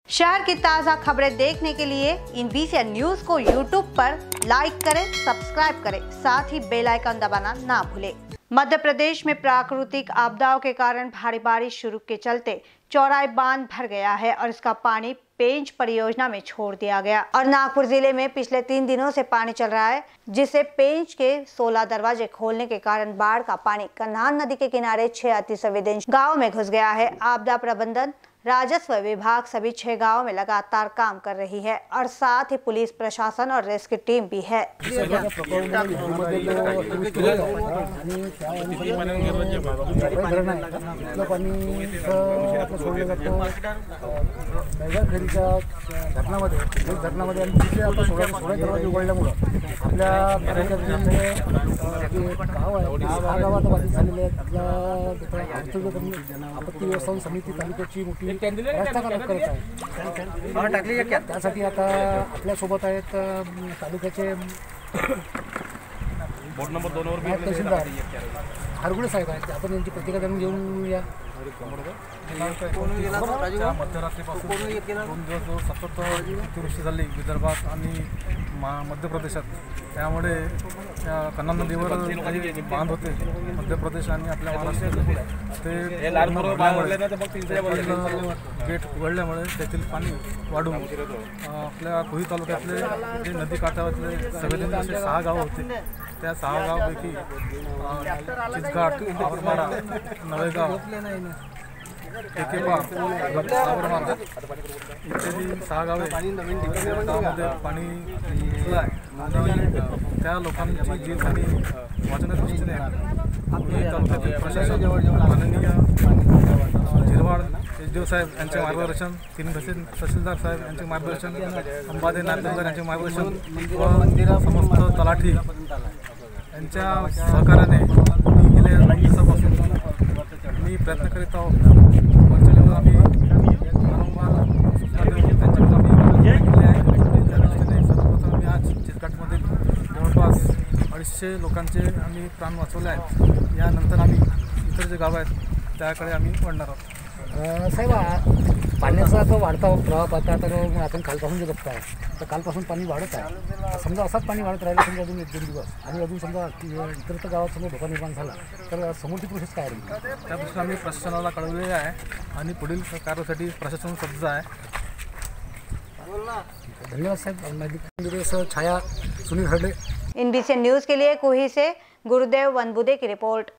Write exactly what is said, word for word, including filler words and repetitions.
शहर की ताज़ा खबरें देखने के लिए इनबीसी न्यूज को यूट्यूब पर लाइक करें, सब्सक्राइब करें, साथ ही बेल आइकन दबाना ना भूलें। मध्य प्रदेश में प्राकृतिक आपदाओं के कारण भारी बारिश शुरू के चलते चौराई बांध भर गया है और इसका पानी पेंच परियोजना में छोड़ दिया गया और नागपुर जिले में पिछले तीन दिनों से पानी चल रहा है, जिससे पेंच के सोलह दरवाजे खोलने के कारण बाढ़ का पानी कन्हान नदी के किनारे छह अति संवेदनशील गाँव में घुस गया है। आपदा प्रबंधन राजस्व विभाग सभी छह गांवों में लगातार काम कर रही है और साथ ही पुलिस प्रशासन और रेस्क्यू टीम भी है। आपत्ती व्यवस्थापन समिती तालुक्याची मोठी रस्ता करत आहे। टाकली त्यासाठी आता आपल्या सोबत आहेत तालुक्याचे बोर्ड नंबर दोन वर तहसीलदार हरगुळे साहेब आहेत। आपण यांची प्रतिक्रिया जाणून घेऊन या। मध्यरात्रीपासून दोन दिवस सतत अतिवृष्टी झाली विदर्भात आणि मध्य प्रदेशात, त्यामुळे कन्हान नदीवर काही बांध होते मध्य प्रदेश आणि आपल्या महाराष्ट्रात, ते गेट उघडल्यामुळे त्यातील पाणी वाढून आपल्या कोही तालुक्यातले जे नदी काठावरले संवेदनशील सहा गावं होते, त्या सहा गावापैकी चिचघाट, आवरमाळा, नवेगाव, टेकेपा, सावरमाळा इत्यादी सहा गावे गावामध्ये पाणी घुसलं आहे आणि त्या लोकांची जीव हानी वाचवण्याच्या दृष्टीने तालुक्यातील प्रशासन माननीय झिरवाड एसडीओ साहेब यांचे मार्गदर्शन, तीन तहसीलदार साहेब यांचे मार्गदर्शन, अंबादे नायकदार यांचे मार्गदर्शन व समस्त तलाठी यांच्या सहकार्याने गेले दिवसापासून मी प्रयत्न करीत आहोत। वरचेवर आम्ही वारंवार त्यांच्याकडून आम्ही केले आहे। त्या दृष्टीने सर्वप्रथम आम्ही आज चिचघाटमधील जवळपास अडीचशे लोकांचे आम्ही प्राण वाचवले आहेत। यानंतर आम्ही इतर जे गाव आहेत त्याकडे आम्ही वळणार आहोत। साहेब, पाण्याचा जो वाढता प्रवाह पाहता तर आपण कालपासून जे बघताय तर कालपासून पाणी वाढत आहे। समजा असाच पाणी वाढत राहिलं समजा अजून एक दोन दिवस आणि अजून समजा इतर गावात समजा धोका निर्माण झाला तर समोरची प्रोसेस काय राहील? त्या दृष्टीने आम्ही प्रशासनाला कळवलेले आहे आणि पुढील कार्यासाठी प्रशासन सज्ज आहे। धन्यवाद साहेब। छाया सुनील हरडे, इनबीसी न्यूज के लिए कोही से गुरुदेव वनबुदे की रिपोर्ट।